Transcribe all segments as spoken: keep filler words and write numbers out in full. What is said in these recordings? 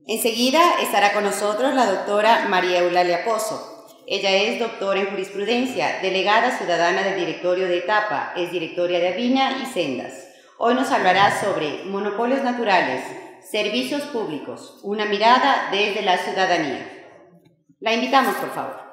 Enseguida estará con nosotros la doctora María Eulalia Pozo. Ella es doctora en jurisprudencia, delegada ciudadana del directorio de Etapa, es directoria de Aviña y Sendas. Hoy nos hablará sobre monopolios naturales, servicios públicos, una mirada desde la ciudadanía. La invitamos, por favor.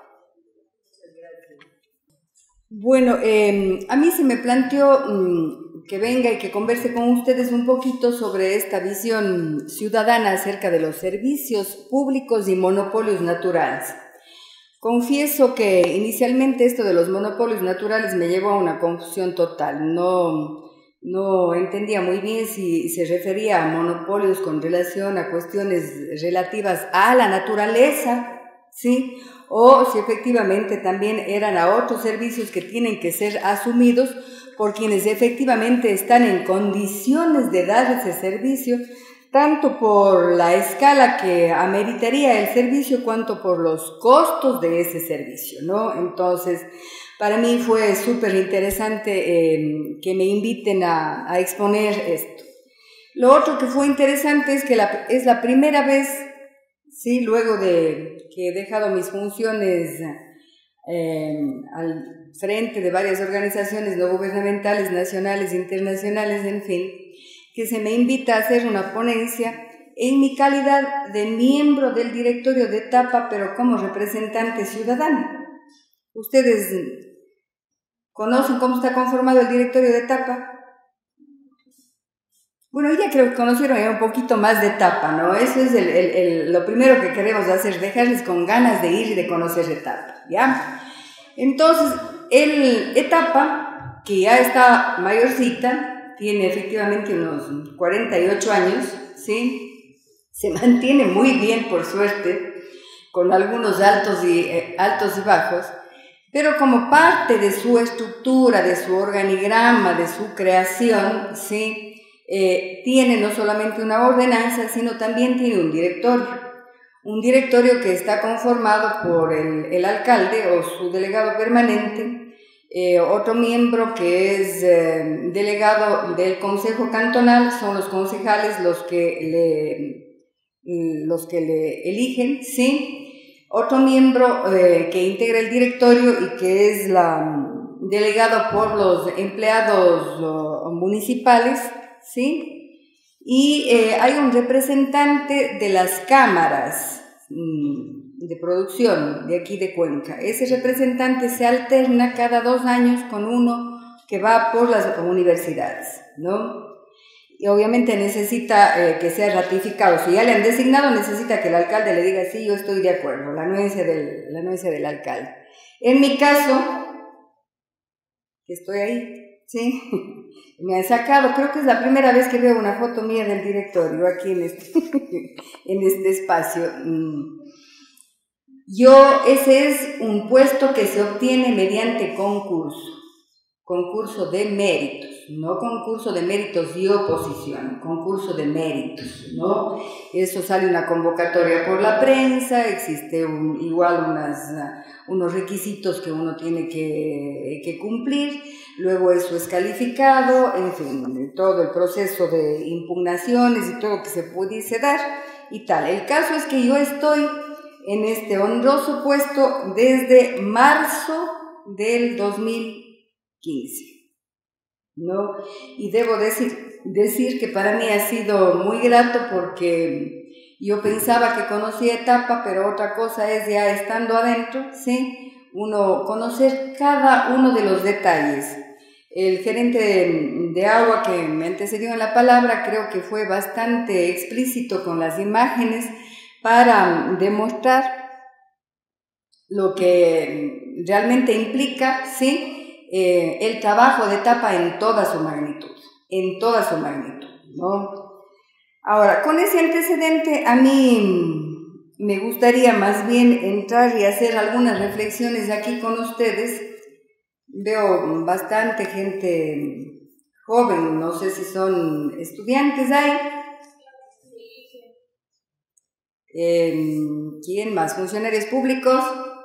Bueno, eh, a mí se me planteó um, que venga y que converse con ustedes un poquito sobre esta visión ciudadana acerca de los servicios públicos y monopolios naturales. Confieso que inicialmente esto de los monopolios naturales me llevó a una confusión total. No, no entendía muy bien si se refería a monopolios con relación a cuestiones relativas a la naturaleza, ¿sí? O si efectivamente también eran a otros servicios que tienen que ser asumidos por quienes efectivamente están en condiciones de dar ese servicio, tanto por la escala que ameritaría el servicio, cuanto por los costos de ese servicio, ¿no? Entonces, para mí fue súper interesante eh, que me inviten a, a exponer esto. Lo otro que fue interesante es que la, es la primera vez, sí, luego de que he dejado mis funciones eh, al frente de varias organizaciones no gubernamentales, nacionales, internacionales, en fin, que se me invita a hacer una ponencia en mi calidad de miembro del directorio de Etapa, pero como representante ciudadana. ¿Ustedes conocen cómo está conformado el directorio de Etapa? Bueno, ya creo que conocieron un poquito más de Etapa, ¿no? Eso es el, el, el, lo primero que queremos hacer, dejarles con ganas de ir y de conocer Etapa, ¿ya? Entonces, el Etapa, que ya está mayorcita, tiene efectivamente unos cuarenta y ocho años, ¿sí? Se mantiene muy bien, por suerte, con algunos altos y, eh, altos y bajos, pero como parte de su estructura, de su organigrama, de su creación, ¿sí? Eh, tiene no solamente una ordenanza, sino también tiene un directorio. Un directorio que está conformado por el, el alcalde o su delegado permanente, eh, otro miembro que es eh, delegado del Consejo Cantonal, son los concejales los que le, los que le eligen, ¿sí? Otro miembro eh, que integra el directorio y que es la, delegado por los empleados uh, municipales, ¿sí? Y eh, hay un representante de las cámaras mmm, de producción de aquí de Cuenca. Ese representante se alterna cada dos años con uno que va por las universidades, ¿no? Y obviamente necesita eh, que sea ratificado. Si ya le han designado, necesita que el alcalde le diga, sí, yo estoy de acuerdo, la anuencia del, la anuencia del alcalde. En mi caso, que estoy ahí, ¿sí? Me han sacado, creo que es la primera vez que veo una foto mía del directorio aquí en este, en este espacio. Yo, ese es un puesto que se obtiene mediante concurso, concurso de méritos, no concurso de méritos y oposición, concurso de méritos, ¿no? Eso sale una convocatoria por la prensa, existe un, igual unas, unos requisitos que uno tiene que, que cumplir. Luego eso es calificado, en fin, todo el proceso de impugnaciones y todo lo que se pudiese dar y tal. El caso es que yo estoy en este honroso puesto desde marzo del dos mil quince, ¿no? Y debo decir, decir que para mí ha sido muy grato porque yo pensaba que conocía Etapa, pero otra cosa es ya estando adentro, ¿sí? Uno conocer cada uno de los detalles. El gerente de, de agua que me antecedió en la palabra creo que fue bastante explícito con las imágenes para demostrar lo que realmente implica, ¿sí? eh, el trabajo de Etapa en toda su magnitud, en toda su magnitud, ¿no? Ahora, con ese antecedente a mí me gustaría más bien entrar y hacer algunas reflexiones aquí con ustedes. Veo bastante gente joven, no sé si son estudiantes ahí. Eh, ¿Quién más? ¿Funcionarios públicos?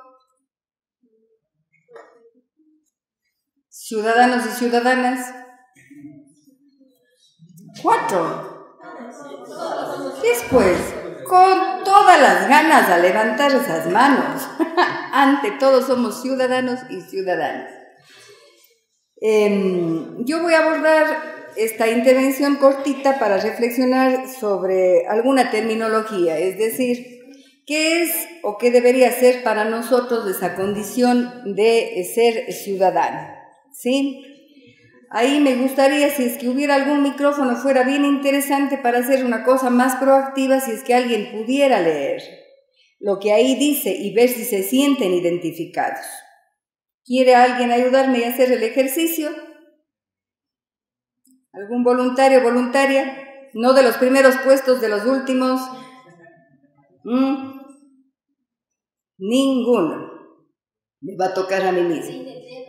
¿Ciudadanos y ciudadanas? Cuatro. Después, con todas las ganas a levantar esas manos. Ante todo somos ciudadanos y ciudadanas. Eh, yo voy a abordar esta intervención cortita para reflexionar sobre alguna terminología, es decir, qué es o qué debería ser para nosotros esa condición de ser ciudadano, ¿sí? Ahí me gustaría, si es que hubiera algún micrófono, fuera bien interesante para hacer una cosa más proactiva, si es que alguien pudiera leer lo que ahí dice y ver si se sienten identificados. ¿Quiere alguien ayudarme a hacer el ejercicio? ¿Algún voluntario o voluntaria? No de los primeros puestos, de los últimos. ¿Mm? Ninguno. Me va a tocar a mí mismo.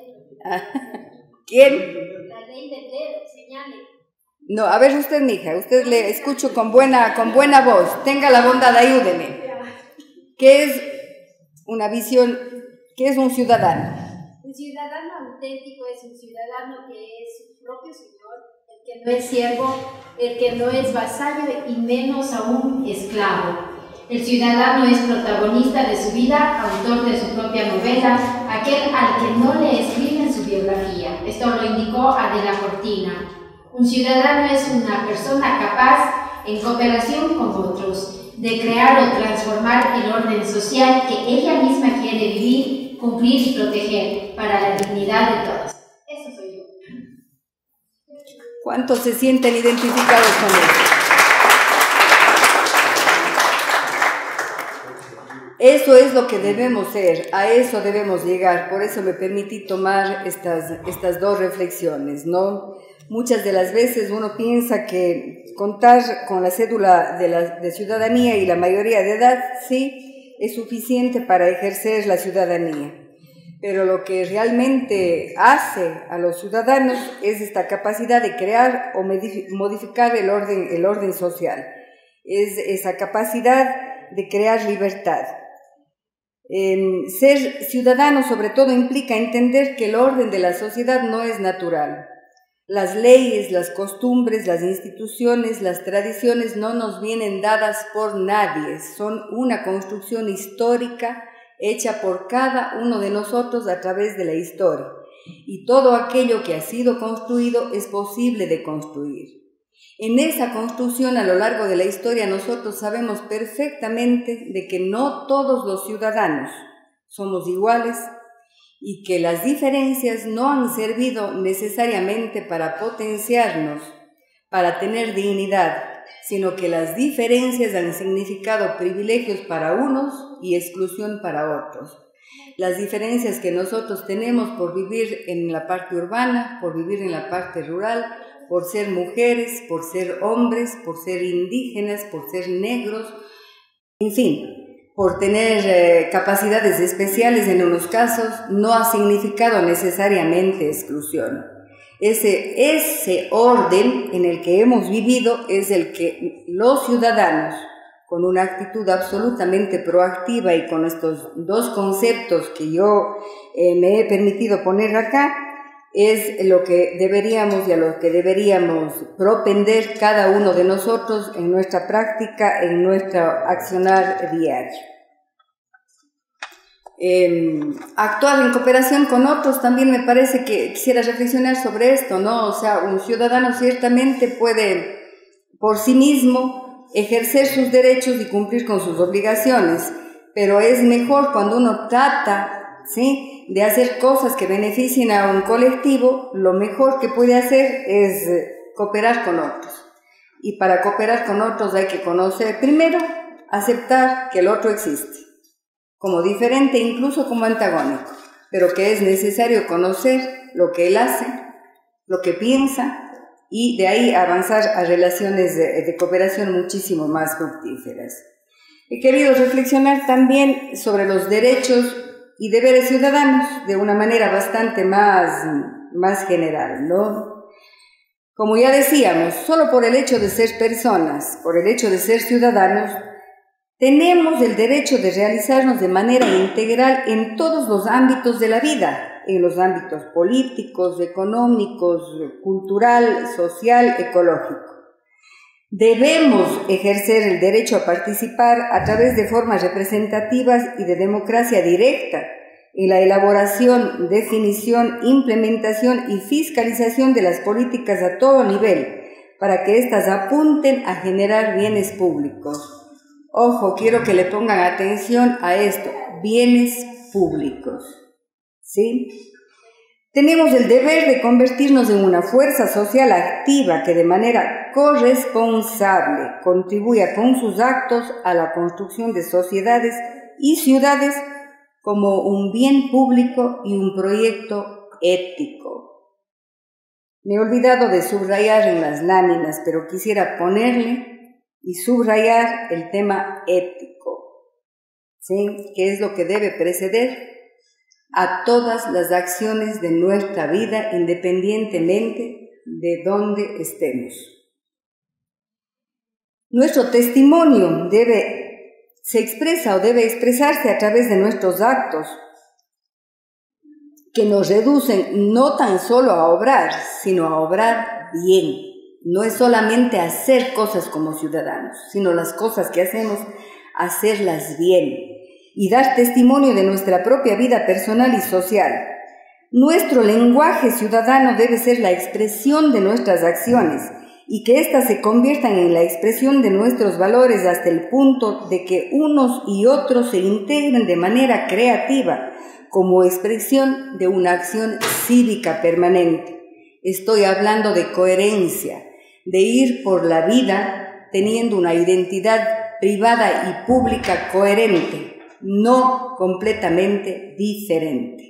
¿Quién? La ley del dedo, señale. No, a ver usted, mija, usted le escucho con buena, con buena voz. Tenga la bondad, ayúdeme. ¿Qué es una visión? ¿Qué es un ciudadano? Un ciudadano auténtico es un ciudadano que es su propio señor, el que no es siervo, el que no es vasallo y menos aún esclavo. El ciudadano es protagonista de su vida, autor de su propia novela, aquel al que no le escriben su biografía. Esto lo indicó Adela Cortina. Un ciudadano es una persona capaz, en cooperación con otros, de crear o transformar el orden social que ella misma quiere vivir, cumplir y proteger para la dignidad de todos. Eso soy yo. ¿Cuántos se sienten identificados con eso? Eso es lo que debemos ser, a eso debemos llegar, por eso me permití tomar estas, estas dos reflexiones, ¿no? Muchas de las veces uno piensa que contar con la cédula de, la, de ciudadanía y la mayoría de edad, sí, es suficiente para ejercer la ciudadanía. Pero lo que realmente hace a los ciudadanos es esta capacidad de crear o modificar el orden, el orden social, es esa capacidad de crear libertad. Eh, ser ciudadano sobre todo implica entender que el orden de la sociedad no es natural. Las leyes, las costumbres, las instituciones, las tradiciones no nos vienen dadas por nadie, son una construcción histórica hecha por cada uno de nosotros a través de la historia. Y todo aquello que ha sido construido es posible de construir. En esa construcción a lo largo de la historia nosotros sabemos perfectamente de que no todos los ciudadanos somos iguales y que las diferencias no han servido necesariamente para potenciarnos, para tener dignidad, sino que las diferencias han significado privilegios para unos y exclusión para otros. Las diferencias que nosotros tenemos por vivir en la parte urbana, por vivir en la parte rural, por ser mujeres, por ser hombres, por ser indígenas, por ser negros, en fin, por tener eh, capacidades especiales en unos casos, no ha significado necesariamente exclusión. Ese, ese orden en el que hemos vivido es el que los ciudadanos, con una actitud absolutamente proactiva y con estos dos conceptos que yo eh, me he permitido poner acá, es lo que deberíamos y a lo que deberíamos propender cada uno de nosotros en nuestra práctica, en nuestro accionar diario. Eh, actuar en cooperación con otros también me parece que quisiera reflexionar sobre esto, ¿no? O sea, un ciudadano ciertamente puede por sí mismo ejercer sus derechos y cumplir con sus obligaciones, pero es mejor cuando uno trata, ¿sí?, de hacer cosas que beneficien a un colectivo, lo mejor que puede hacer es cooperar con otros. Y para cooperar con otros hay que conocer, primero, aceptar que el otro existe, como diferente, incluso como antagónico, pero que es necesario conocer lo que él hace, lo que piensa, y de ahí avanzar a relaciones de, de cooperación muchísimo más fructíferas. He querido reflexionar también sobre los derechos y deberes ciudadanos de una manera bastante más, más general, ¿no? Como ya decíamos, solo por el hecho de ser personas, por el hecho de ser ciudadanos, tenemos el derecho de realizarnos de manera integral en todos los ámbitos de la vida, en los ámbitos políticos, económicos, cultural, social, ecológico. Debemos ejercer el derecho a participar a través de formas representativas y de democracia directa en la elaboración, definición, implementación y fiscalización de las políticas a todo nivel, para que éstas apunten a generar bienes públicos. Ojo, quiero que le pongan atención a esto, bienes públicos, ¿sí? Tenemos el deber de convertirnos en una fuerza social activa que de manera corresponsable contribuya con sus actos a la construcción de sociedades y ciudades como un bien público y un proyecto ético. Me he olvidado de subrayar en las láminas, pero quisiera ponerle y subrayar el tema ético, ¿sí? Que es lo que debe preceder a todas las acciones de nuestra vida, independientemente de dónde estemos. Nuestro testimonio debe, se expresa o debe expresarse a través de nuestros actos, que nos reducen no tan solo a obrar, sino a obrar bien. No es solamente hacer cosas como ciudadanos, sino las cosas que hacemos, hacerlas bien y dar testimonio de nuestra propia vida personal y social. Nuestro lenguaje ciudadano debe ser la expresión de nuestras acciones y que éstas se conviertan en la expresión de nuestros valores hasta el punto de que unos y otros se integren de manera creativa como expresión de una acción cívica permanente. Estoy hablando de coherencia, de ir por la vida teniendo una identidad privada y pública coherente, no completamente diferente.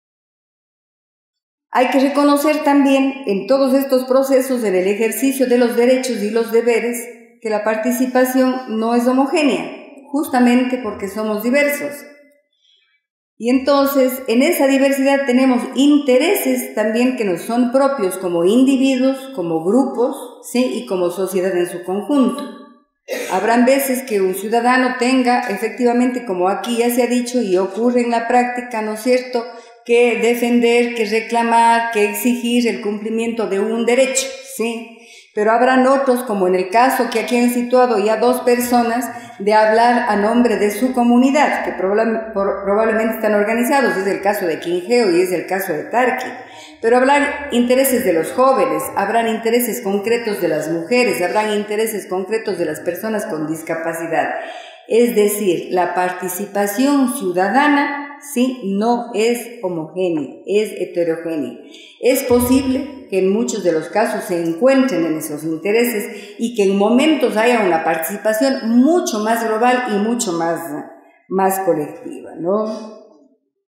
Hay que reconocer también en todos estos procesos, en el ejercicio de los derechos y los deberes, que la participación no es homogénea, justamente porque somos diversos. Y entonces, en esa diversidad tenemos intereses también que nos son propios como individuos, como grupos, ¿sí? Y como sociedad en su conjunto. Habrán veces que un ciudadano tenga, efectivamente, como aquí ya se ha dicho y ocurre en la práctica, ¿no es cierto?, que defender, que reclamar, que exigir el cumplimiento de un derecho, ¿sí? Pero habrán otros, como en el caso que aquí han situado ya dos personas, de hablar a nombre de su comunidad, que probablemente están organizados, es el caso de Quingeo y es el caso de Tarqui. Pero habrán intereses de los jóvenes, habrán intereses concretos de las mujeres, habrán intereses concretos de las personas con discapacidad. Es decir, la participación ciudadana, sí, no es homogénea, es heterogénea. Es posible que en muchos de los casos se encuentren en esos intereses y que en momentos haya una participación mucho más global y mucho más, más colectiva, ¿no?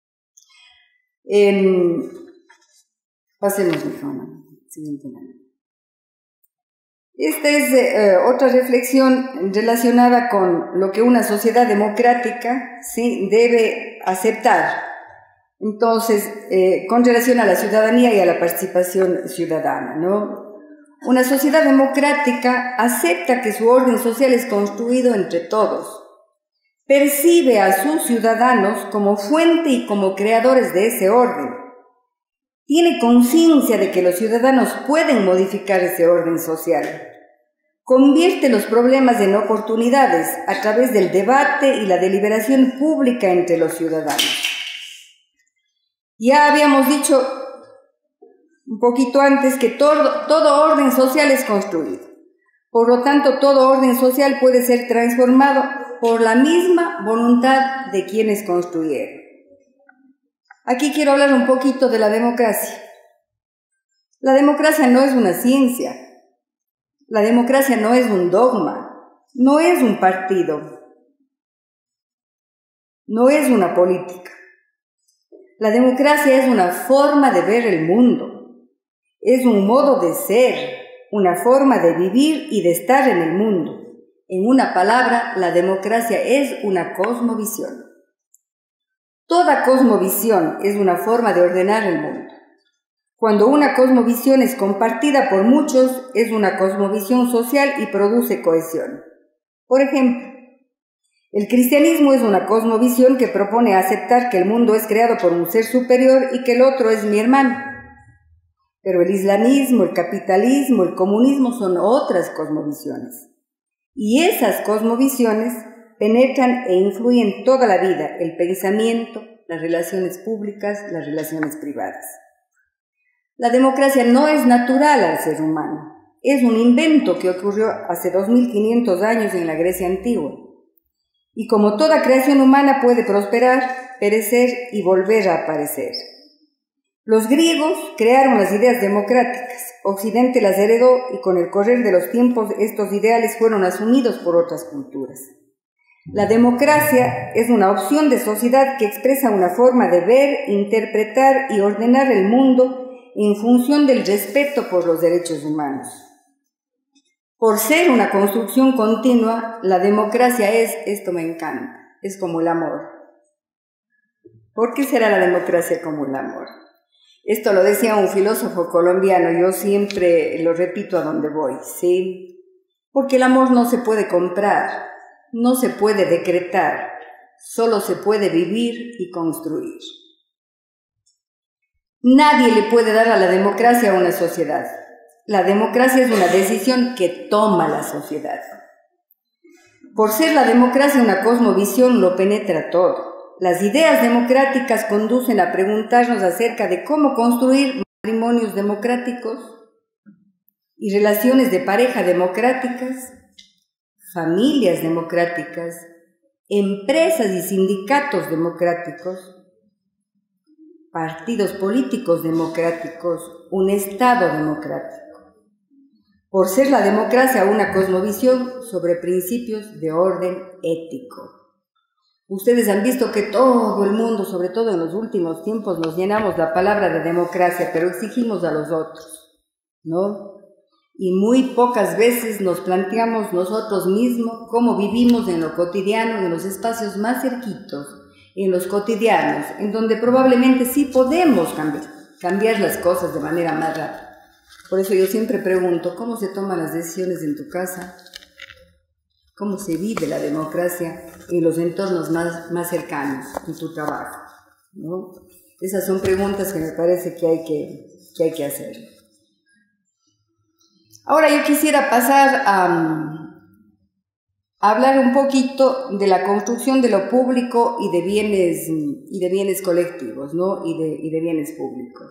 Eh, pasemos mejor, ¿no? Siguiente lámina. Esta es eh, otra reflexión relacionada con lo que una sociedad democrática, ¿sí?, debe aceptar. Entonces, eh, con relación a la ciudadanía y a la participación ciudadana, ¿no? Una sociedad democrática acepta que su orden social es construido entre todos, percibe a sus ciudadanos como fuente y como creadores de ese orden, tiene conciencia de que los ciudadanos pueden modificar ese orden social, convierte los problemas en oportunidades a través del debate y la deliberación pública entre los ciudadanos. Ya habíamos dicho un poquito antes que todo, todo orden social es construido. Por lo tanto, todo orden social puede ser transformado por la misma voluntad de quienes construyeron. Aquí quiero hablar un poquito de la democracia. La democracia no es una ciencia. La democracia no es un dogma. No es un partido. No es una política. La democracia es una forma de ver el mundo. Es un modo de ser, una forma de vivir y de estar en el mundo. En una palabra, la democracia es una cosmovisión. Toda cosmovisión es una forma de ordenar el mundo. Cuando una cosmovisión es compartida por muchos, es una cosmovisión social y produce cohesión. Por ejemplo, el cristianismo es una cosmovisión que propone aceptar que el mundo es creado por un ser superior y que el otro es mi hermano. Pero el islamismo, el capitalismo, el comunismo son otras cosmovisiones. Y esas cosmovisiones penetran e influyen toda la vida, el pensamiento, las relaciones públicas, las relaciones privadas. La democracia no es natural al ser humano, es un invento que ocurrió hace dos mil quinientos años en la Grecia antigua. Y como toda creación humana puede prosperar, perecer y volver a aparecer. Los griegos crearon las ideas democráticas, Occidente las heredó y con el correr de los tiempos estos ideales fueron asumidos por otras culturas. La democracia es una opción de sociedad que expresa una forma de ver, interpretar y ordenar el mundo en función del respeto por los derechos humanos. Por ser una construcción continua, la democracia es, esto me encanta, es como el amor. ¿Por qué será la democracia como el amor? Esto lo decía un filósofo colombiano, yo siempre lo repito a donde voy, ¿sí? Porque el amor no se puede comprar, no se puede decretar, solo se puede vivir y construir. Nadie le puede dar a la democracia a una sociedad. La democracia es una decisión que toma la sociedad. Por ser la democracia una cosmovisión, lo penetra todo. Las ideas democráticas conducen a preguntarnos acerca de cómo construir matrimonios democráticos y relaciones de pareja democráticas, familias democráticas, empresas y sindicatos democráticos, partidos políticos democráticos, un Estado democrático. Por ser la democracia una cosmovisión sobre principios de orden ético. Ustedes han visto que todo el mundo, sobre todo en los últimos tiempos, nos llenamos la palabra de democracia, pero exigimos a los otros, ¿no? Y muy pocas veces nos planteamos nosotros mismos cómo vivimos en lo cotidiano, en los espacios más cerquitos, en los cotidianos, en donde probablemente sí podemos cambiar, cambiar las cosas de manera más rápida. Por eso yo siempre pregunto, ¿cómo se toman las decisiones en tu casa? ¿Cómo se vive la democracia en los entornos más, más cercanos, en tu trabajo? ¿No? Esas son preguntas que me parece que hay que, que, hay que hacer. Ahora yo quisiera pasar a, a hablar un poquito de la construcción de lo público y de bienes, y de bienes colectivos, ¿no? y, de, y de bienes públicos.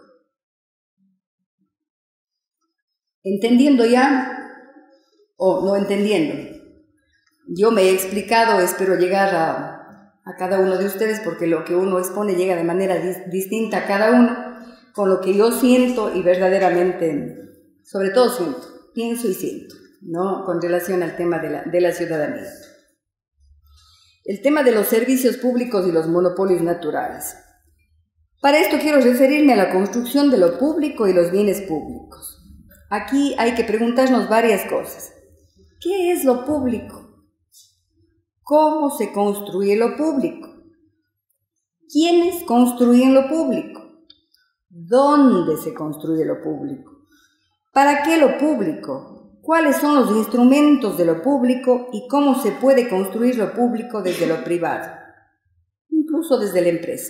Entendiendo ya, o no entendiendo, yo me he explicado, espero llegar a, a cada uno de ustedes, porque lo que uno expone llega de manera dis, distinta a cada uno, con lo que yo siento y verdaderamente, sobre todo siento, pienso y siento, ¿no? Con relación al tema de la, de la ciudadanía. El tema de los servicios públicos y los monopolios naturales. Para esto quiero referirme a la construcción de lo público y los bienes públicos. Aquí hay que preguntarnos varias cosas. ¿Qué es lo público? ¿Cómo se construye lo público? ¿Quiénes construyen lo público? ¿Dónde se construye lo público? ¿Para qué lo público? ¿Cuáles son los instrumentos de lo público y cómo se puede construir lo público desde lo privado? Incluso desde la empresa.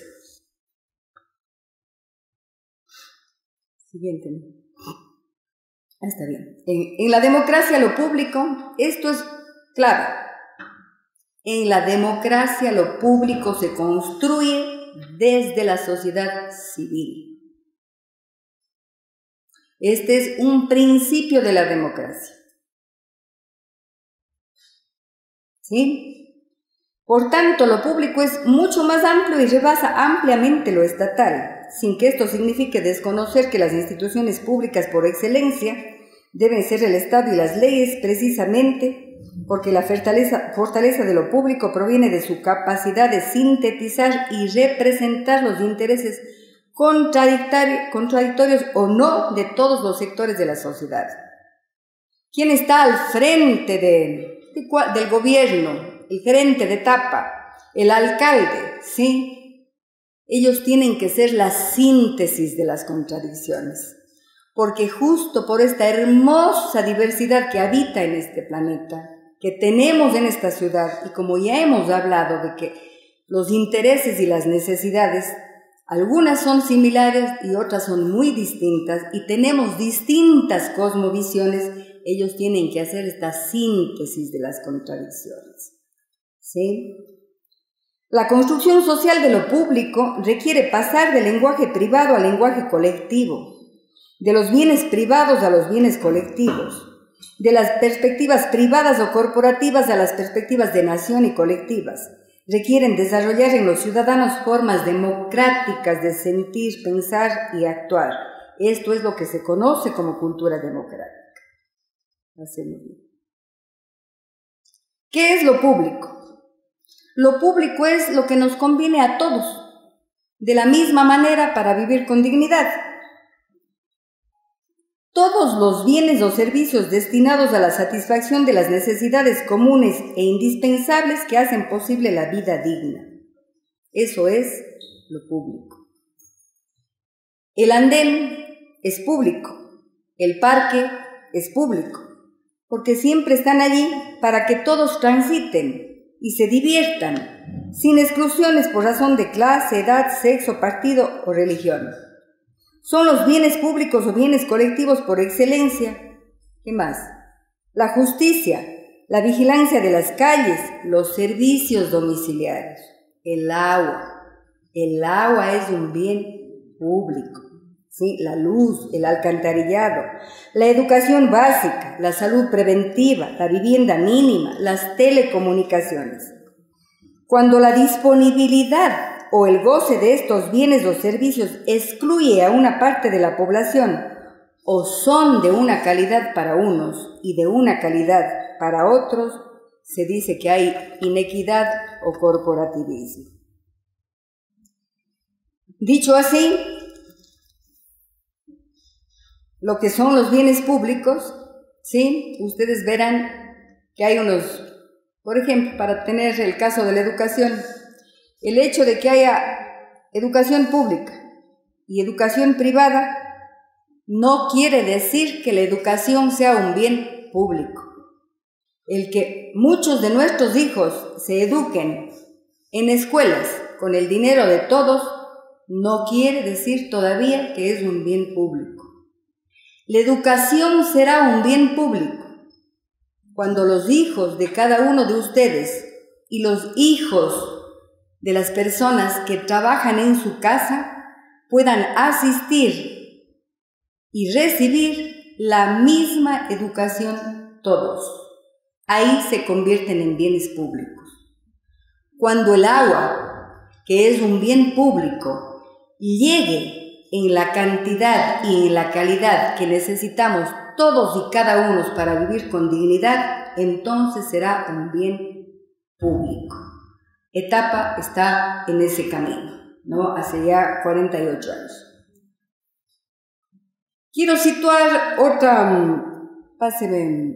Siguiente. Ah, está bien. En, en la democracia lo público, esto es clave. En la democracia lo público se construye desde la sociedad civil. Este es un principio de la democracia. ¿Sí? Por tanto, lo público es mucho más amplio y rebasa ampliamente lo estatal, sin que esto signifique desconocer que las instituciones públicas por excelencia deben ser el Estado y las leyes, precisamente porque la fortaleza, fortaleza de lo público proviene de su capacidad de sintetizar y representar los intereses contradictorios o no de todos los sectores de la sociedad. ¿Quién está al frente de, de, del gobierno? El gerente de etapa, el alcalde, ¿sí? Ellos tienen que ser la síntesis de las contradicciones, porque justo por esta hermosa diversidad que habita en este planeta, que tenemos en esta ciudad, y como ya hemos hablado de que los intereses y las necesidades Algunas son similares y otras son muy distintas y tenemos distintas cosmovisiones. Ellos tienen que hacer esta síntesis de las contradicciones. ¿Sí? La construcción social de lo público requiere pasar del lenguaje privado al lenguaje colectivo, de los bienes privados a los bienes colectivos, de las perspectivas privadas o corporativas a las perspectivas de nación y colectivas. Requieren desarrollar en los ciudadanos formas democráticas de sentir, pensar y actuar. Esto es lo que se conoce como cultura democrática. ¿Qué es lo público? Lo público es lo que nos conviene a todos, de la misma manera para vivir con dignidad. Todos los bienes o servicios destinados a la satisfacción de las necesidades comunes e indispensables que hacen posible la vida digna. Eso es lo público. El andén es público, el parque es público, porque siempre están allí para que todos transiten y se diviertan, sin exclusiones por razón de clase, edad, sexo, partido o religión. Son los bienes públicos o bienes colectivos por excelencia. ¿Qué más? La justicia, la vigilancia de las calles, los servicios domiciliarios, el agua. El agua es un bien público, ¿sí? La luz, el alcantarillado, la educación básica, la salud preventiva, la vivienda mínima, las telecomunicaciones. Cuando la disponibilidad o el goce de estos bienes o servicios excluye a una parte de la población o son de una calidad para unos y de una calidad para otros, se dice que hay inequidad o corporativismo. Dicho así, lo que son los bienes públicos, ¿sí? Ustedes verán que hay unos, por ejemplo, para tener el caso de la educación, el hecho de que haya educación pública y educación privada no quiere decir que la educación sea un bien público. El que muchos de nuestros hijos se eduquen en escuelas con el dinero de todos no quiere decir todavía que es un bien público. La educación será un bien público cuando los hijos de cada uno de ustedes y los hijos de las personas que trabajan en su casa puedan asistir y recibir la misma educación todos. Ahí se convierten en bienes públicos. Cuando el agua, que es un bien público, llegue en la cantidad y en la calidad que necesitamos todos y cada uno para vivir con dignidad, entonces será un bien público. Etapa está en ese camino, ¿no? Hace ya cuarenta y ocho años. Quiero situar otra, páseme,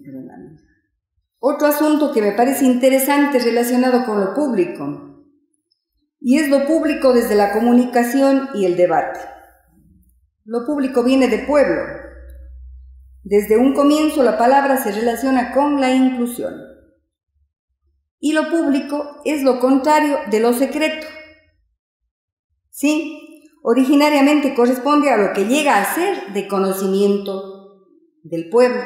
otro asunto que me parece interesante relacionado con lo público, y es lo público desde la comunicación y el debate. Lo público viene de pueblo. Desde un comienzo la palabra se relaciona con la inclusión. Y lo público es lo contrario de lo secreto. ¿Sí? Originariamente corresponde a lo que llega a ser de conocimiento del pueblo.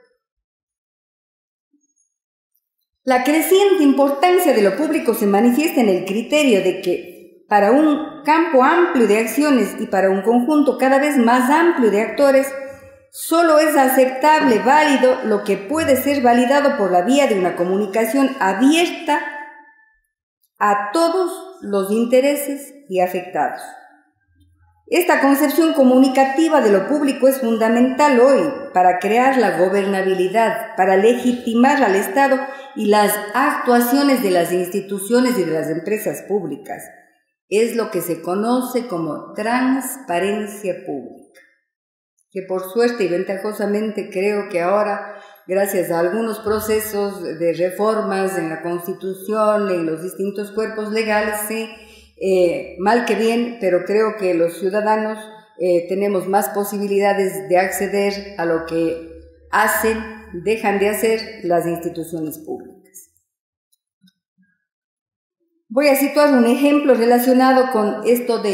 La creciente importancia de lo público se manifiesta en el criterio de que para un campo amplio de acciones y para un conjunto cada vez más amplio de actores, solo es aceptable, válido, lo que puede ser validado por la vía de una comunicación abierta a todos los intereses y afectados. Esta concepción comunicativa de lo público es fundamental hoy para crear la gobernabilidad, para legitimar al Estado y las actuaciones de las instituciones y de las empresas públicas. Es lo que se conoce como transparencia pública, que por suerte y ventajosamente creo que ahora, gracias a algunos procesos de reformas en la Constitución, en los distintos cuerpos legales, sí, eh, mal que bien, pero creo que los ciudadanos eh, tenemos más posibilidades de acceder a lo que hacen, dejan de hacer las instituciones públicas. Voy a situar un ejemplo relacionado con esto de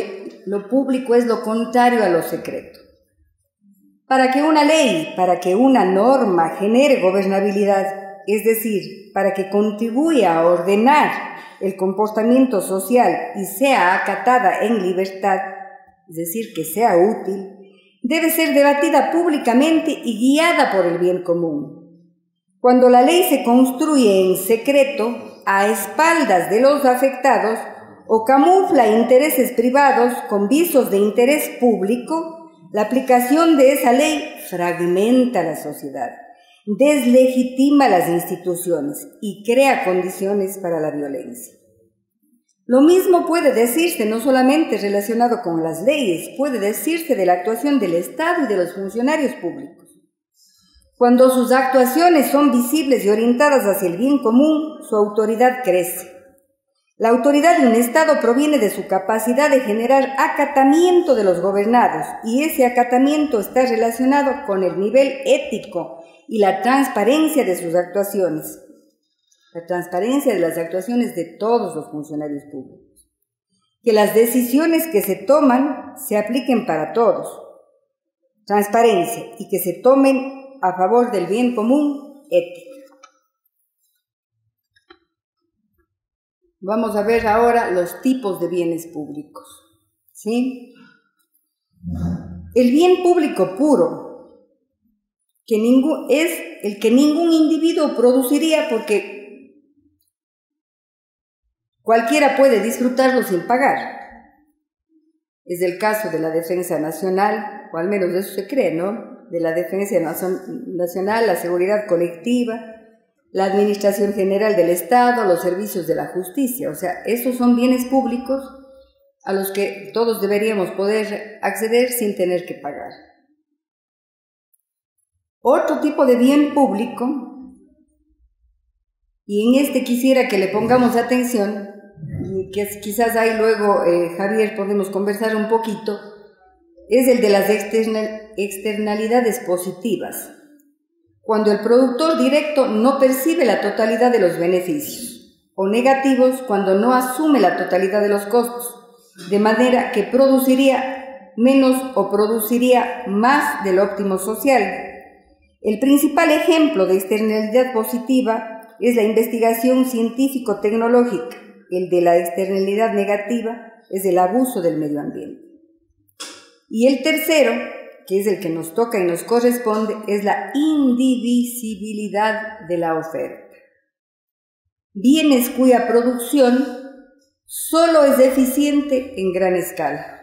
lo público es lo contrario a lo secreto. Para que una ley, para que una norma genere gobernabilidad, es decir, para que contribuya a ordenar el comportamiento social y sea acatada en libertad, es decir, que sea útil, debe ser debatida públicamente y guiada por el bien común. Cuando la ley se construye en secreto, a espaldas de los afectados, o camufla intereses privados con visos de interés público, la aplicación de esa ley fragmenta la sociedad, deslegitima las instituciones y crea condiciones para la violencia. Lo mismo puede decirse no solamente relacionado con las leyes, puede decirse de la actuación del Estado y de los funcionarios públicos. Cuando sus actuaciones son visibles y orientadas hacia el bien común, su autoridad crece. La autoridad de un Estado proviene de su capacidad de generar acatamiento de los gobernados, y ese acatamiento está relacionado con el nivel ético y la transparencia de sus actuaciones. La transparencia de las actuaciones de todos los funcionarios públicos. Que las decisiones que se toman se apliquen para todos. Transparencia y que se tomen a favor del bien común, ética. Vamos a ver ahora los tipos de bienes públicos. ¿Sí? El bien público puro, que ningún, es el que ningún individuo produciría porque cualquiera puede disfrutarlo sin pagar. Es el caso de la defensa nacional, o al menos eso se cree, ¿no? De la defensa nacional, la seguridad colectiva, la administración general del Estado, los servicios de la justicia. O sea, esos son bienes públicos a los que todos deberíamos poder acceder sin tener que pagar. Otro tipo de bien público, y en este quisiera que le pongamos atención, que quizás ahí luego, eh, Javier, podemos conversar un poquito, es el de las external, externalidades positivas, cuando el productor directo no percibe la totalidad de los beneficios, o negativos cuando no asume la totalidad de los costos, de manera que produciría menos o produciría más del óptimo social. El principal ejemplo de externalidad positiva es la investigación científico-tecnológica. El de la externalidad negativa es el abuso del medio ambiente. Y el tercero, que es el que nos toca y nos corresponde, es la indivisibilidad de la oferta. Bienes cuya producción solo es eficiente en gran escala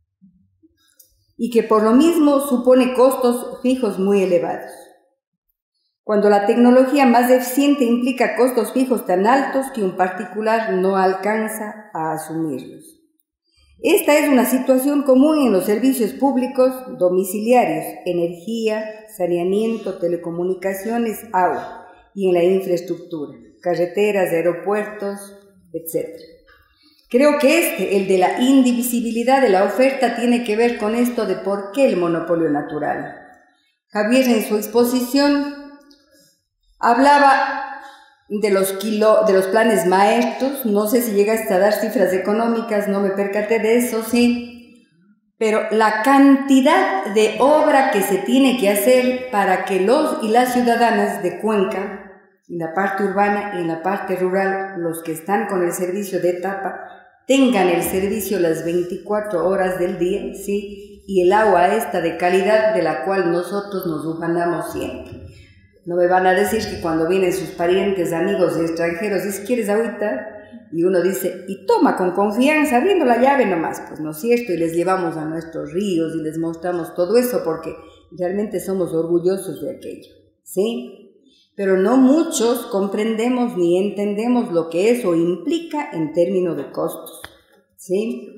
y que por lo mismo supone costos fijos muy elevados. Cuando la tecnología más eficiente implica costos fijos tan altos que un particular no alcanza a asumirlos. Esta es una situación común en los servicios públicos domiciliarios, energía, saneamiento, telecomunicaciones, agua, y en la infraestructura, carreteras, aeropuertos, etcétera. Creo que este, el de la indivisibilidad de la oferta, tiene que ver con esto de por qué el monopolio natural. Javier, en su exposición, hablaba de los, kilo, de los planes maestros. No sé si llegaste a dar cifras económicas, no me percaté de eso, sí, pero la cantidad de obra que se tiene que hacer para que los y las ciudadanas de Cuenca, en la parte urbana y en la parte rural, los que están con el servicio de etapa, tengan el servicio las veinticuatro horas del día, sí, y el agua esta de calidad de la cual nosotros nos ufanamos siempre. No me van a decir que cuando vienen sus parientes, amigos y extranjeros, dice, ¿quieres agüita? Y uno dice, y toma con confianza, abriendo la llave nomás, pues no es cierto, y les llevamos a nuestros ríos y les mostramos todo eso porque realmente somos orgullosos de aquello, ¿sí? Pero no muchos comprendemos ni entendemos lo que eso implica en términos de costos, ¿sí?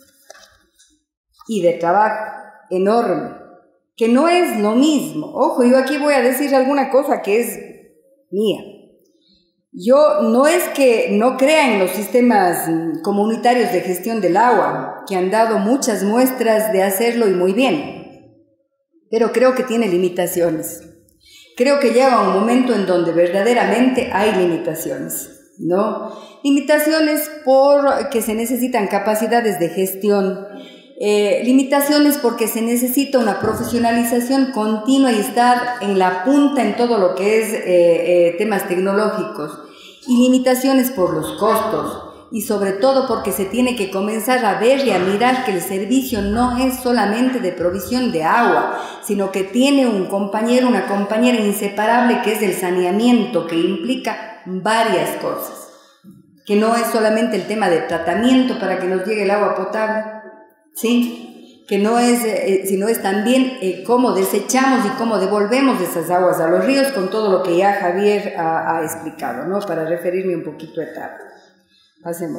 Y de trabajo enorme, que no es lo mismo. Ojo, yo aquí voy a decir alguna cosa que es mía. Yo no es que no crea en los sistemas comunitarios de gestión del agua, que han dado muchas muestras de hacerlo y muy bien, pero creo que tiene limitaciones. Creo que llega un momento en donde verdaderamente hay limitaciones, ¿no? Limitaciones porque se necesitan capacidades de gestión, Eh, limitaciones porque se necesita una profesionalización continua y estar en la punta en todo lo que es eh, eh, temas tecnológicos. Y limitaciones por los costos. Y sobre todo porque se tiene que comenzar a ver y a mirar que el servicio no es solamente de provisión de agua, sino que tiene un compañero, una compañera inseparable que es el saneamiento, que implica varias cosas. Que no es solamente el tema de tratamiento para que nos llegue el agua potable, ¿sí? Que no es, eh, sino es también eh, cómo desechamos y cómo devolvemos esas aguas a los ríos, con todo lo que ya Javier ha, ha explicado, ¿no? Para referirme un poquito a etapa. Hacemos.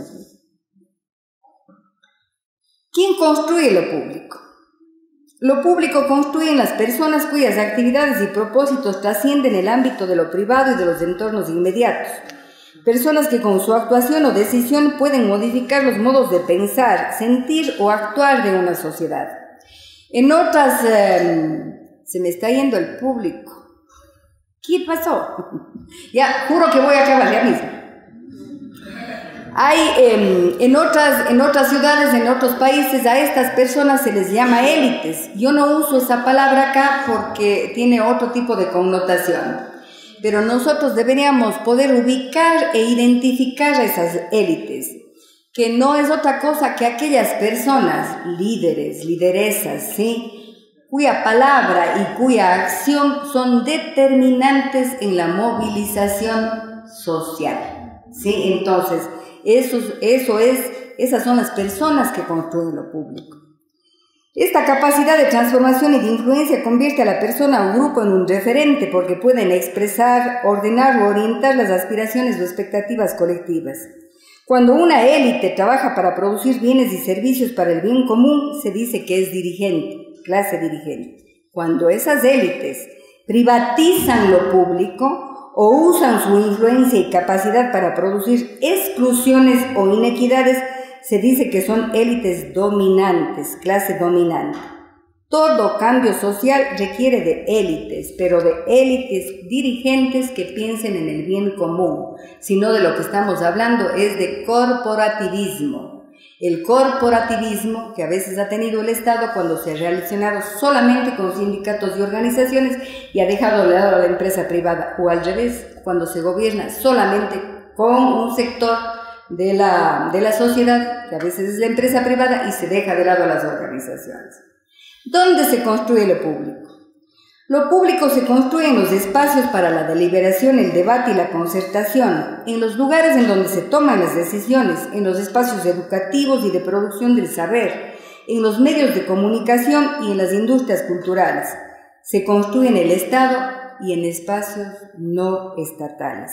¿Quién construye lo público? Lo público construyen las personas cuyas actividades y propósitos trascienden el ámbito de lo privado y de los entornos inmediatos. Personas que con su actuación o decisión pueden modificar los modos de pensar, sentir o actuar de una sociedad. En otras, eh, se me está yendo el público. ¿Qué pasó? Ya, juro que voy a acabar ya mismo. Hay eh, en, otras, en otras ciudades, en otros países, a estas personas se les llama élites. Yo no uso esa palabra acá porque tiene otro tipo de connotación. Pero nosotros deberíamos poder ubicar e identificar a esas élites, que no es otra cosa que aquellas personas, líderes, lideresas, ¿sí?, cuya palabra y cuya acción son determinantes en la movilización social, ¿sí? Entonces, Eso, eso es, esas son las personas que construyen lo público. Esta capacidad de transformación y de influencia convierte a la persona o grupo en un referente porque pueden expresar, ordenar o orientar las aspiraciones o expectativas colectivas. Cuando una élite trabaja para producir bienes y servicios para el bien común, se dice que es dirigente, clase dirigente. Cuando esas élites privatizan lo público, o usan su influencia y capacidad para producir exclusiones o inequidades, se dice que son élites dominantes, clase dominante. Todo cambio social requiere de élites, pero de élites dirigentes que piensen en el bien común. Si no, de lo que estamos hablando es de corporativismo. El corporativismo que a veces ha tenido el Estado cuando se ha relacionado solamente con sindicatos y organizaciones y ha dejado de lado a la empresa privada, o al revés, cuando se gobierna solamente con un sector de la, de la sociedad, que a veces es la empresa privada, y se deja de lado a las organizaciones. ¿Dónde se construye lo público? Lo público se construye en los espacios para la deliberación, el debate y la concertación, en los lugares en donde se toman las decisiones, en los espacios educativos y de producción del saber, en los medios de comunicación y en las industrias culturales. Se construye en el Estado y en espacios no estatales.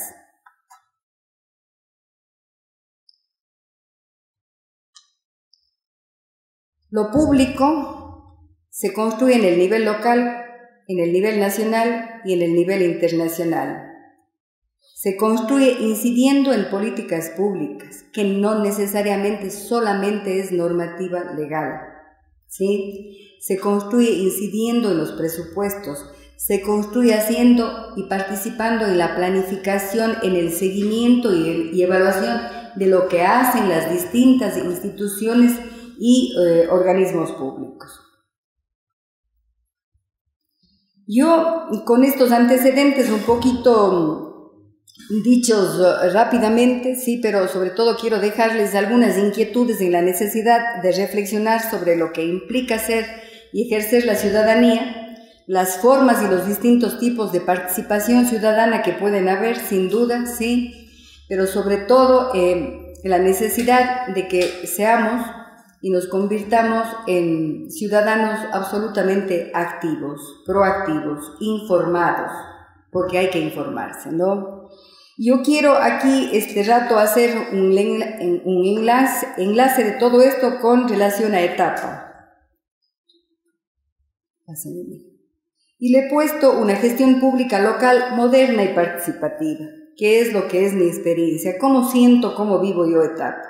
Lo público se construye en el nivel local, en el nivel nacional y en el nivel internacional. Se construye incidiendo en políticas públicas, que no necesariamente solamente es normativa legal, ¿sí? Se construye incidiendo en los presupuestos, se construye haciendo y participando en la planificación, en el seguimiento y, el, y evaluación de lo que hacen las distintas instituciones y eh, organismos públicos. Yo, con estos antecedentes un poquito dichos rápidamente, sí, pero sobre todo quiero dejarles algunas inquietudes en la necesidad de reflexionar sobre lo que implica ser y ejercer la ciudadanía, las formas y los distintos tipos de participación ciudadana que pueden haber, sin duda, sí, pero sobre todo eh, la necesidad de que seamos y nos convirtamos en ciudadanos absolutamente activos, proactivos, informados, porque hay que informarse, ¿no? Yo quiero aquí este rato hacer un, un enlace, enlace de todo esto con relación a etapa. Y le he puesto una gestión pública local moderna y participativa, que es lo que es mi experiencia, cómo siento, cómo vivo yo etapa.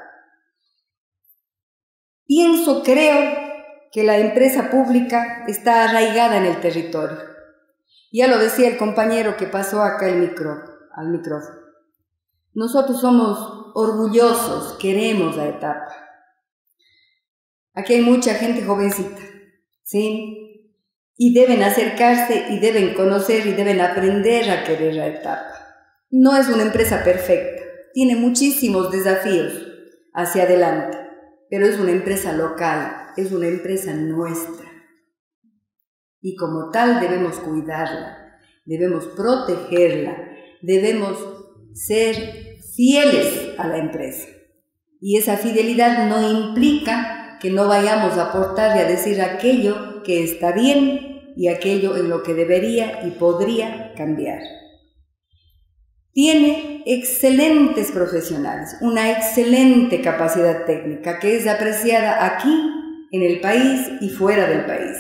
Pienso, creo que la empresa pública está arraigada en el territorio. Ya lo decía el compañero que pasó acá el micro, al micrófono. Nosotros somos orgullosos, queremos la etapa. Aquí hay mucha gente jovencita, ¿sí? Y deben acercarse y deben conocer y deben aprender a querer a Etapa. No es una empresa perfecta, tiene muchísimos desafíos hacia adelante, pero es una empresa local, es una empresa nuestra. Y como tal debemos cuidarla, debemos protegerla, debemos ser fieles a la empresa. Y esa fidelidad no implica que no vayamos a aportar y a decir aquello que está bien y aquello en lo que debería y podría cambiar. Tiene excelentes profesionales, una excelente capacidad técnica que es apreciada aquí, en el país y fuera del país.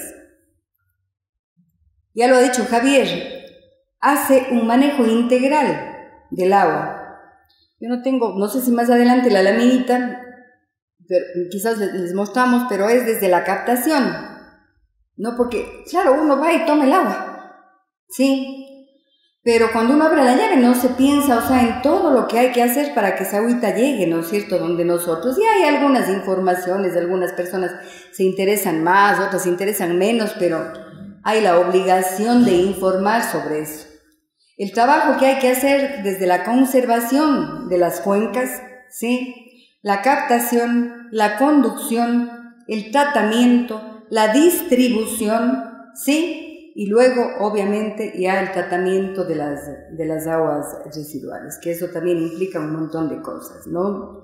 Ya lo ha dicho Javier, hace un manejo integral del agua. Yo no tengo, no sé si más adelante la laminita, pero quizás les mostramos, pero es desde la captación, ¿no? Porque, claro, uno va y toma el agua, ¿sí? Pero cuando uno abre la llave no se piensa, o sea, en todo lo que hay que hacer para que esa agüita llegue, ¿no es cierto?, donde nosotros. Y hay algunas informaciones, algunas personas se interesan más, otras se interesan menos, pero hay la obligación de informar sobre eso. El trabajo que hay que hacer desde la conservación de las cuencas, ¿sí?, la captación, la conducción, el tratamiento, la distribución, ¿sí?, y luego, obviamente, ya el tratamiento de las, de las aguas residuales, que eso también implica un montón de cosas, ¿no?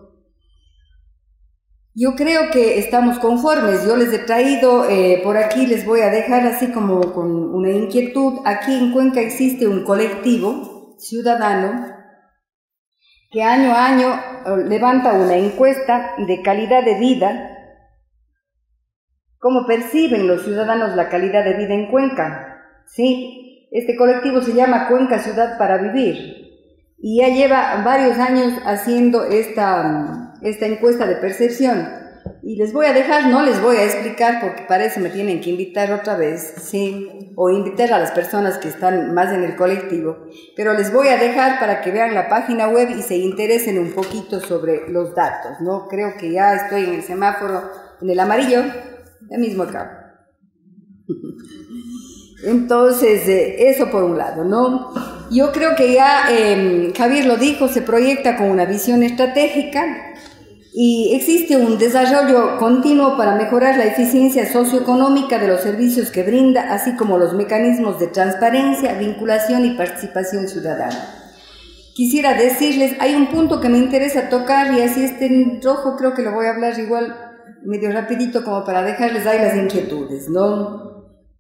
Yo creo que estamos conformes. Yo les he traído, eh, por aquí les voy a dejar así como con una inquietud. Aquí en Cuenca existe un colectivo ciudadano que año a año eh, levanta una encuesta de calidad de vida. ¿Cómo perciben los ciudadanos la calidad de vida en Cuenca? Sí, este colectivo se llama Cuenca Ciudad para Vivir y ya lleva varios años haciendo esta, esta encuesta de percepción. Y les voy a dejar, no les voy a explicar porque parece me tienen que invitar otra vez, sí, o invitar a las personas que están más en el colectivo, pero les voy a dejar para que vean la página web y se interesen un poquito sobre los datos, ¿no? Creo que ya estoy en el semáforo, en el amarillo, ya mismo acá. Entonces, eh, eso por un lado, ¿no? Yo creo que ya eh, Javier lo dijo, se proyecta con una visión estratégica y existe un desarrollo continuo para mejorar la eficiencia socioeconómica de los servicios que brinda, así como los mecanismos de transparencia, vinculación y participación ciudadana. Quisiera decirles, hay un punto que me interesa tocar y así este en rojo creo que lo voy a hablar igual medio rapidito como para dejarles ahí las inquietudes, ¿no?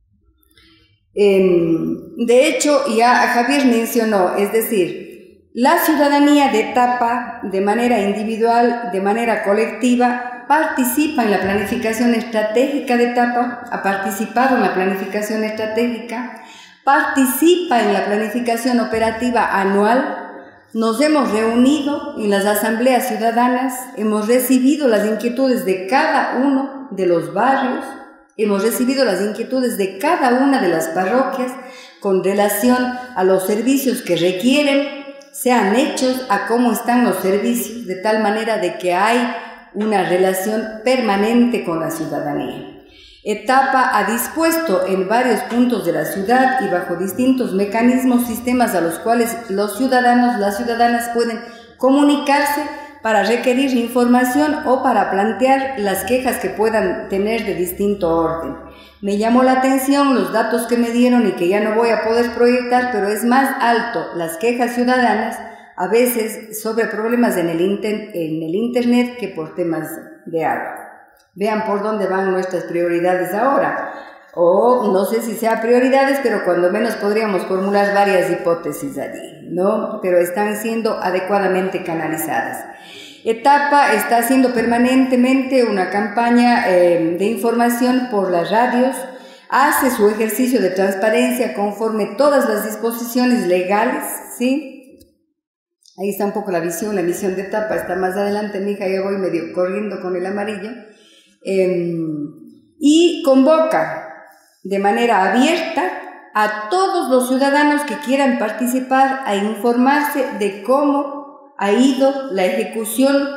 Eh, de hecho, ya Javier mencionó, es decir, la ciudadanía de Etapa, de manera individual, de manera colectiva, participa en la planificación estratégica de Etapa, ha participado en la planificación estratégica, participa en la planificación operativa anual. Nos hemos reunido en las asambleas ciudadanas, hemos recibido las inquietudes de cada uno de los barrios, hemos recibido las inquietudes de cada una de las parroquias con relación a los servicios que requieren, sean hechos a cómo están los servicios, de tal manera de que hay una relación permanente con la ciudadanía. Etapa ha dispuesto en varios puntos de la ciudad y bajo distintos mecanismos, sistemas a los cuales los ciudadanos, las ciudadanas pueden comunicarse para requerir información o para plantear las quejas que puedan tener de distinto orden. Me llamó la atención los datos que me dieron y que ya no voy a poder proyectar, pero es más alto las quejas ciudadanas a veces sobre problemas en el, inter, en el internet que por temas de agua. Vean por dónde van nuestras prioridades ahora, o no sé si sea prioridades, pero cuando menos podríamos formular varias hipótesis allí, ¿no? Pero están siendo adecuadamente canalizadas. Etapa está haciendo permanentemente una campaña eh, de información por las radios, hace su ejercicio de transparencia conforme todas las disposiciones legales, ¿sí? Ahí está un poco la visión, la misión de Etapa, está más adelante, mija, ya voy medio corriendo con el amarillo. Eh, y convoca de manera abierta a todos los ciudadanos que quieran participar a informarse de cómo ha ido la ejecución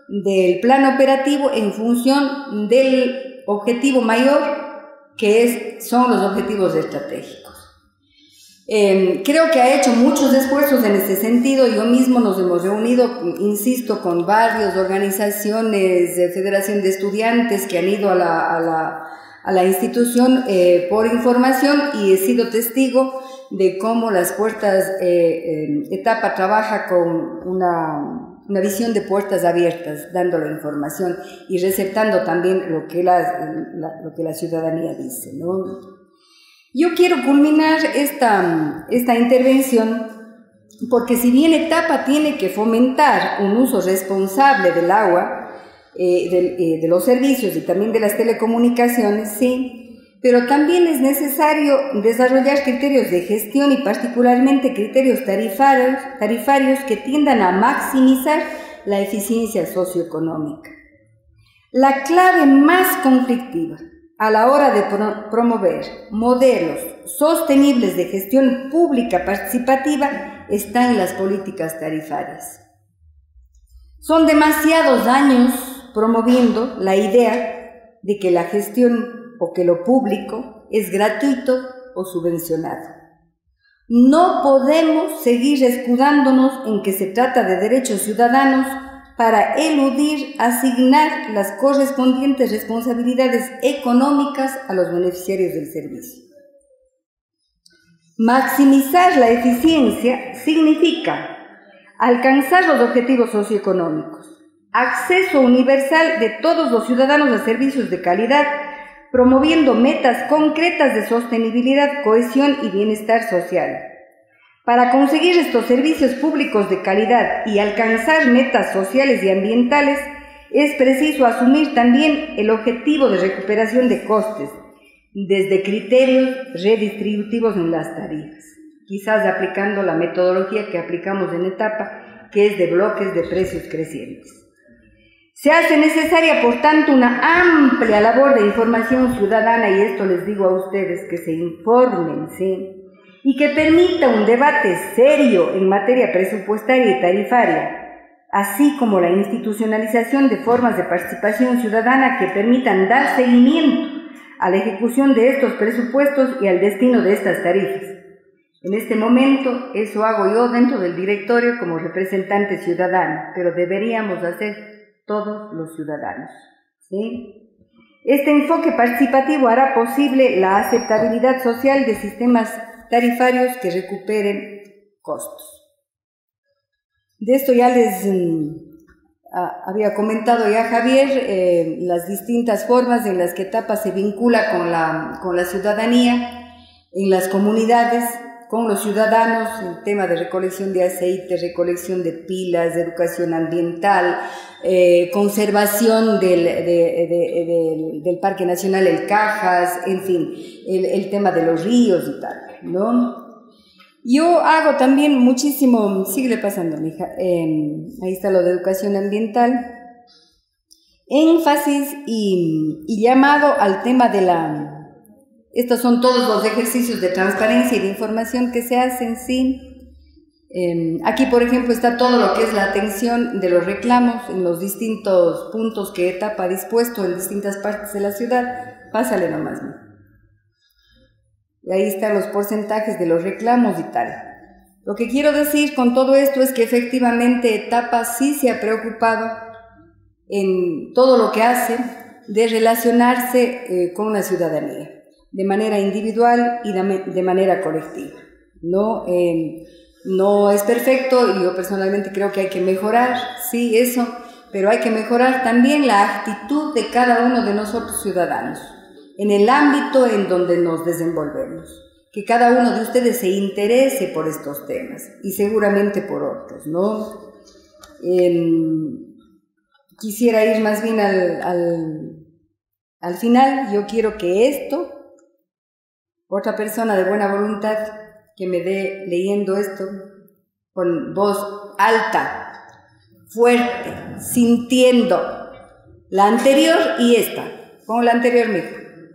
del plan operativo en función del objetivo mayor, que es, son los objetivos estratégicos. Eh, creo que ha hecho muchos esfuerzos en este sentido. Yo mismo nos hemos reunido, insisto, con varias organizaciones, de Federación de Estudiantes que han ido a la, a la, a la institución eh, por información, y he sido testigo de cómo las puertas, eh, eh, Etapa trabaja con una, una visión de puertas abiertas, dando la información y receptando también lo que la, la, lo que la ciudadanía dice, ¿no? Yo quiero culminar esta, esta intervención porque si bien Etapa tiene que fomentar un uso responsable del agua, eh, de, eh, de los servicios y también de las telecomunicaciones, sí, pero también es necesario desarrollar criterios de gestión y particularmente criterios tarifarios, tarifarios que tiendan a maximizar la eficiencia socioeconómica. La clave más conflictiva a la hora de pro promover modelos sostenibles de gestión pública participativa está en las políticas tarifarias. Son demasiados años promoviendo la idea de que la gestión o que lo público es gratuito o subvencionado. No podemos seguir escudándonos en que se trata de derechos ciudadanos para eludir asignar las correspondientes responsabilidades económicas a los beneficiarios del servicio. Maximizar la eficiencia significa alcanzar los objetivos socioeconómicos, acceso universal de todos los ciudadanos a servicios de calidad, promoviendo metas concretas de sostenibilidad, cohesión y bienestar social. Para conseguir estos servicios públicos de calidad y alcanzar metas sociales y ambientales, es preciso asumir también el objetivo de recuperación de costes, desde criterios redistributivos en las tarifas, quizás aplicando la metodología que aplicamos en Etapa, que es de bloques de precios crecientes. Se hace necesaria, por tanto, una amplia labor de información ciudadana, y esto les digo a ustedes, que se informen, ¿sí?, y que permita un debate serio en materia presupuestaria y tarifaria, así como la institucionalización de formas de participación ciudadana que permitan dar seguimiento a la ejecución de estos presupuestos y al destino de estas tarifas. En este momento, eso hago yo dentro del directorio como representante ciudadano, pero deberíamos hacer todos los ciudadanos, ¿sí? Este enfoque participativo hará posible la aceptabilidad social de sistemas tarifarios que recuperen costos. De esto ya les mm, a, había comentado ya Javier, eh, las distintas formas en las que Etapa se vincula con la, con la ciudadanía, en las comunidades, con los ciudadanos, el tema de recolección de aceite, recolección de pilas, de educación ambiental, eh, conservación del, de, de, de, del Parque Nacional El Cajas, en fin, el, el tema de los ríos y tal, ¿no? Yo hago también muchísimo, síguele pasando, mija, eh, ahí está lo de educación ambiental, énfasis y, y llamado al tema de la... Estos son todos los ejercicios de transparencia y de información que se hacen, sí. Eh, aquí, por ejemplo, está todo lo que es la atención de los reclamos en los distintos puntos que Etapa ha dispuesto en distintas partes de la ciudad. Pásale nomás, ¿no? Y ahí están los porcentajes de los reclamos y tal. Lo que quiero decir con todo esto es que efectivamente Etapa sí se ha preocupado en todo lo que hace de relacionarse eh, con la ciudadanía, de manera individual y de manera colectiva. No, eh, no es perfecto y yo personalmente creo que hay que mejorar, sí, eso, pero hay que mejorar también la actitud de cada uno de nosotros ciudadanos, en el ámbito en donde nos desenvolvemos. Que cada uno de ustedes se interese por estos temas y seguramente por otros, ¿no? Eh, quisiera ir más bien al, al, al final. Yo quiero que esto, otra persona de buena voluntad que me dé leyendo esto con voz alta, fuerte, sintiendo la anterior y esta. Pongo la anterior, mijo.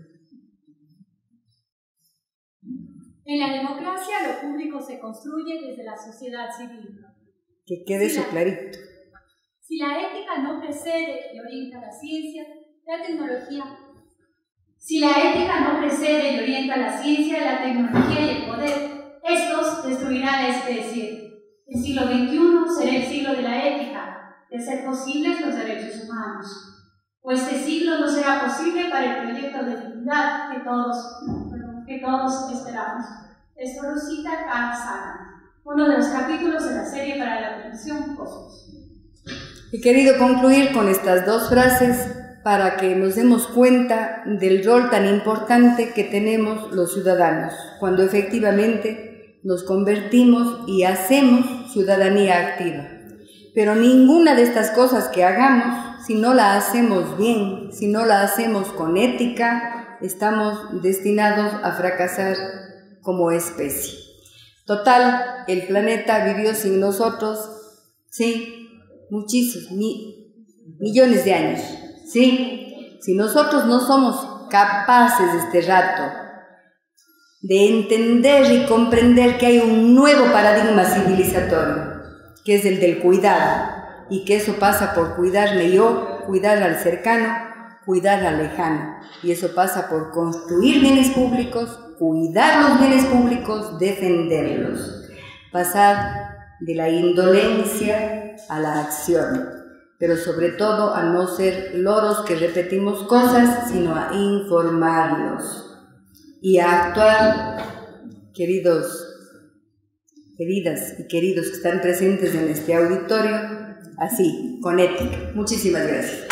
En la democracia lo público se construye desde la sociedad civil. Que quede si eso la, clarito. Si la ética no precede y orienta la ciencia, la tecnología. Si la ética no precede y orienta la ciencia, la tecnología y el poder, estos destruirán la especie. El siglo veintiuno será el siglo de la ética, de ser posibles los derechos humanos. O este siglo no será posible para el proyecto de dignidad que todos, que todos esperamos. Esto lo cita Carl Sagan, uno de los capítulos de la serie para la televisión Cosmos. He querido concluir con estas dos frases para que nos demos cuenta del rol tan importante que tenemos los ciudadanos, cuando efectivamente nos convertimos y hacemos ciudadanía activa. Pero ninguna de estas cosas que hagamos, si no la hacemos bien, si no la hacemos con ética, estamos destinados a fracasar como especie. Total, el planeta vivió sin nosotros, sí, muchísimos, mi, millones de años, sí. Si nosotros no somos capaces este rato de entender y comprender que hay un nuevo paradigma civilizatorio, que es el del cuidado, y que eso pasa por cuidarme yo, cuidar al cercano, cuidar al lejano, y eso pasa por construir bienes públicos, cuidar los bienes públicos, defenderlos, pasar de la indolencia a la acción, pero sobre todo a no ser loros que repetimos cosas, sino a informarlos y a actuar, queridos queridas y queridos que están presentes en este auditorio, así, con ética. Muchísimas gracias.